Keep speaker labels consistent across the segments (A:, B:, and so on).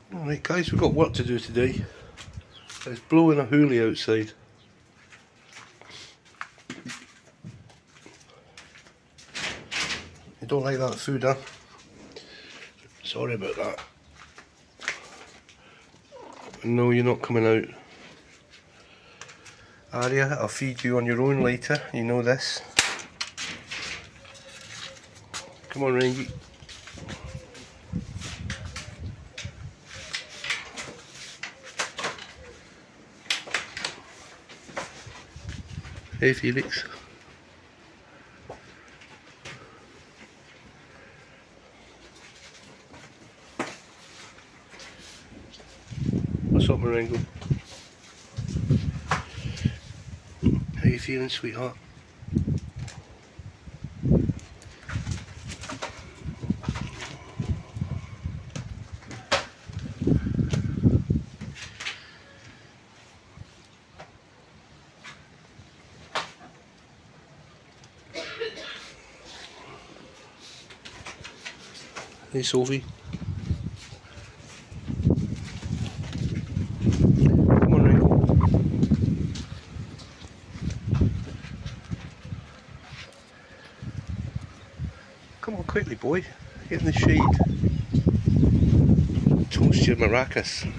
A: Alright guys, we've got work to do today. It's blowing a hoolie outside. You don't like that food, huh? Sorry about that. No, you're not coming out. Aria, I'll feed you on your own later, you know this. Come on, Rangy. Hey, Felix. What's up, Marengo? How you feeling, sweetheart? Hey, Sophie. Come on, Ringo. Come on, quickly, boy. Get in the shade. Toast your maracas.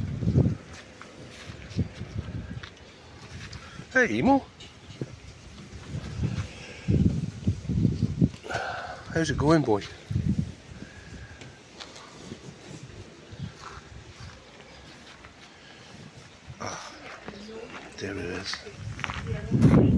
A: Hey, Emo. How's it going, boy? Ah, there it is.